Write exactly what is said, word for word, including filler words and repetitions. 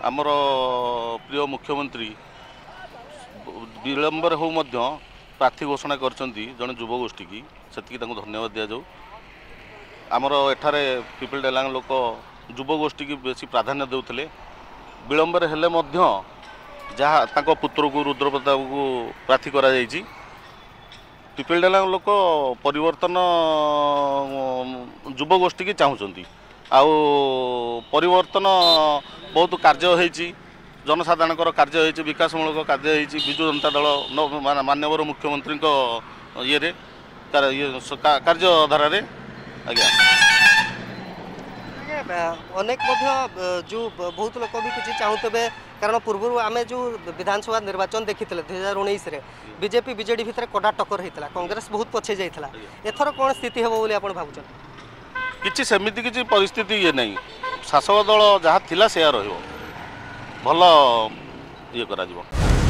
आमर प्रिय मुख्यमंत्री विलंबर हो प्रार्थी घोषणा करछंती जने युवा गोष्ठी की सेतिकी तांको धन्यवाद दिया जाऊ। आमर एठारे पिपल डेलांग लोक युवा गोष्ठी की बेसी प्राधान्य देउथले विलंबर हेले मध्य जहाँ तांको पुत्र को रुद्र प्रताप को प्रार्थी करा जायछि। पिपल डेलांग लोक परिवर्तन युवा गोष्ठी की चाहूँगी आउ परिवर्तन बहुत कार्य होइछि जनसाधारण कार्य होइछि विकासमूलक कार्य होइछि विजु जनता दल माननीय मुख्यमंत्री ये कार्यधारा आज्ञा अनेक जो बहुत लोक भी किसी चाहूबे कारण पूर्व आम जो विधानसभा निर्वाचन देखी दुई हजार उन्नीस बीजेपी बीजेडी भितर कड़ा टक्कर होता कांग्रेस बहुत पछे जाता एथर कौन स्थिति हम बोली आप भावुन किसी सेमिति किसी परिस्थिति ये नहीं शासक दल जहाँ थिला से रहिबो भल ये करा जीवो।